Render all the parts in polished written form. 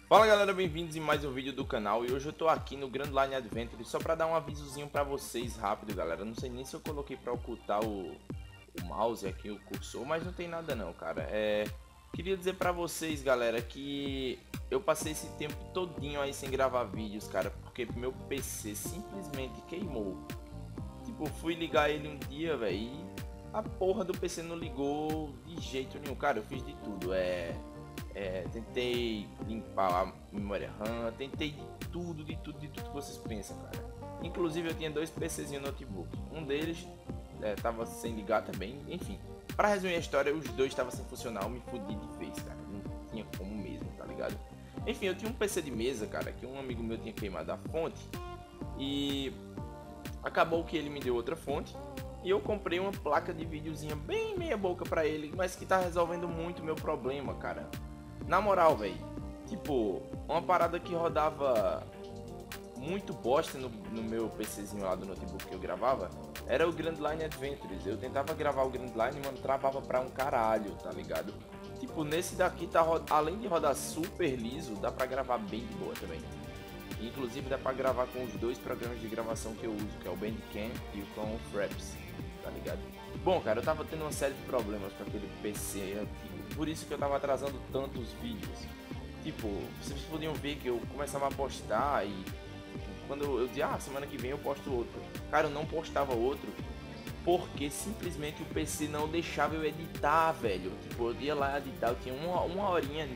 Fala galera, bem-vindos em mais um vídeo do canal. E hoje eu tô aqui no Grand Line Adventure só pra dar um avisozinho pra vocês rápido, galera. Não sei nem se eu coloquei pra ocultar o mouse aqui, o cursor, mas não tem nada não, cara. Queria dizer pra vocês, galera, que eu passei esse tempo todinho aí sem gravar vídeos, cara, porque meu PC simplesmente queimou. Tipo, fui ligar ele um dia, velho, e a porra do PC não ligou de jeito nenhum. Cara, eu fiz de tudo, tentei limpar a memória RAM, tentei de tudo que vocês pensam, cara. Inclusive eu tinha dois PCs no notebook, um deles tava sem ligar também, enfim. Pra resumir a história, os dois estavam sem funcionar, eu me fudi de vez, cara, não tinha como mesmo, tá ligado? Enfim, eu tinha um PC de mesa, cara, que um amigo meu tinha queimado a fonte e acabou que ele me deu outra fonte. E eu comprei uma placa de videozinha bem meia boca pra ele, mas que tá resolvendo muito meu problema, cara. Na moral, velho, tipo, uma parada que rodava muito bosta no meu PCzinho lá do notebook que eu gravava era o Grand Line Adventures. Eu tentava gravar o Grand Line, mano, travava pra um caralho, tá ligado? Tipo, nesse daqui tá além de rodar super liso, dá pra gravar bem de boa também. Inclusive dá pra gravar com os dois programas de gravação que eu uso, que é o Bandicam e o com o Fraps, tá ligado? Bom, cara, eu tava tendo uma série de problemas com aquele PC antigo, por isso que eu tava atrasando tantos vídeos. Tipo, vocês podiam ver que eu começava a postar e quando eu dizia, semana que vem eu posto outro. Cara, eu não postava outro porque simplesmente o PC não deixava eu editar, velho. Tipo, eu ia lá editar, eu tinha uma horinha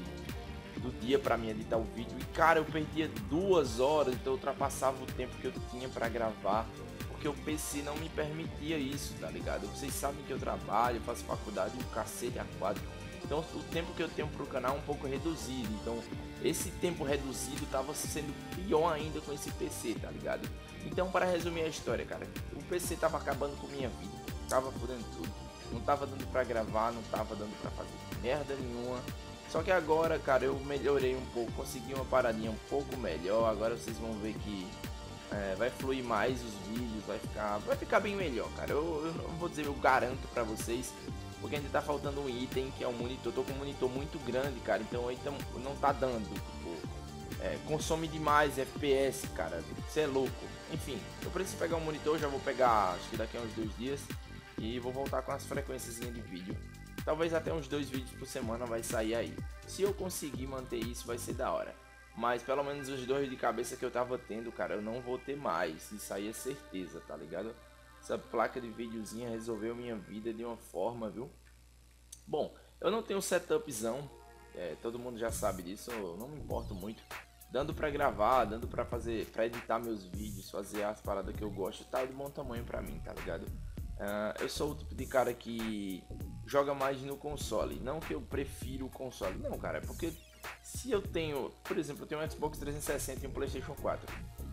do dia pra mim editar o vídeo e cara, eu perdia 2 horas, então eu ultrapassava o tempo que eu tinha pra gravar, porque o PC não me permitia isso, tá ligado? Vocês sabem que eu trabalho, faço faculdade, um cacete a quadro, então o tempo que eu tenho pro canal é um pouco reduzido, então esse tempo reduzido tava sendo pior ainda com esse PC, tá ligado? Então, para resumir a história, cara, o PC tava acabando com minha vida, tava fudendo tudo, não tava dando pra gravar, não tava dando pra fazer merda nenhuma. Só que agora, cara, eu melhorei um pouco, consegui uma paradinha um pouco melhor. Agora vocês vão ver que vai fluir mais os vídeos, vai ficar bem melhor, cara. Eu não vou dizer, eu garanto pra vocês, porque ainda tá faltando um item que é um monitor. Eu tô com um monitor muito grande, cara, então não tá dando. Tipo, consome demais FPS, cara. Você é louco. Enfim, eu preciso pegar um monitor, já vou pegar, acho que daqui a uns 2 dias, e vou voltar com as frequências de vídeo. Talvez até uns 2 vídeos por semana vai sair aí. Se eu conseguir manter isso, vai ser da hora. Mas pelo menos os dois de cabeça que eu tava tendo, cara, eu não vou ter mais. Isso aí é certeza, tá ligado? Essa placa de videozinha resolveu minha vida de uma forma, viu? Bom, eu não tenho setupzão. Todo mundo já sabe disso, eu não me importo muito. Dando pra gravar, dando pra fazer, pra editar meus vídeos, fazer as paradas que eu gosto, tá de bom tamanho pra mim, tá ligado? Eu sou o tipo de cara que joga mais no console, não que eu prefiro o console, não, cara, é porque se eu tenho, por exemplo, eu tenho um Xbox 360 e um PlayStation 4.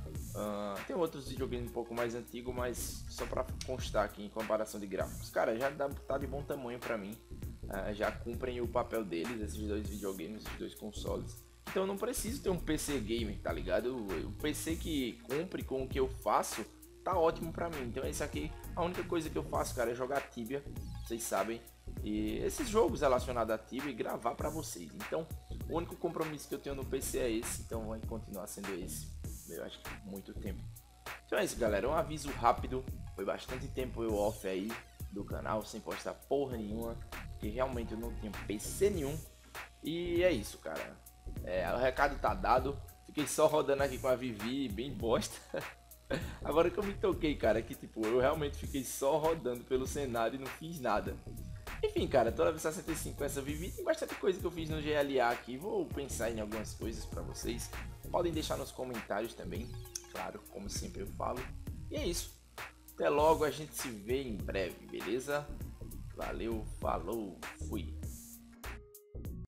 Tem outros videogames um pouco mais antigos, mas só pra constar aqui em comparação de gráficos, cara, já tá de bom tamanho pra mim. Já cumprem o papel deles, esses dois videogames, esses dois consoles. Então eu não preciso ter um PC gamer, tá ligado? O PC que cumpre com o que eu faço tá ótimo pra mim. Então esse aqui, a única coisa que eu faço, cara, é jogar Tibia, vocês sabem. E esses jogos relacionados a Tibia e gravar pra vocês. Então o único compromisso que eu tenho no PC é esse, então vai continuar sendo esse. Eu acho que por muito tempo. Então é isso, galera, um aviso rápido. Foi bastante tempo eu off aí do canal, sem postar porra nenhuma, que realmente eu não tinha PC nenhum. E é isso, cara. O recado tá dado. Fiquei só rodando aqui com a Vivi, bem bosta. Agora que eu me toquei, cara, que tipo, eu realmente fiquei só rodando pelo cenário e não fiz nada. Enfim, cara, toda vez 65 com essa Vivi, tem bastante coisa que eu fiz no GLA aqui. Vou pensar em algumas coisas pra vocês. Podem deixar nos comentários também, claro, como sempre eu falo. E é isso. Até logo, a gente se vê em breve, beleza? Valeu, falou, fui.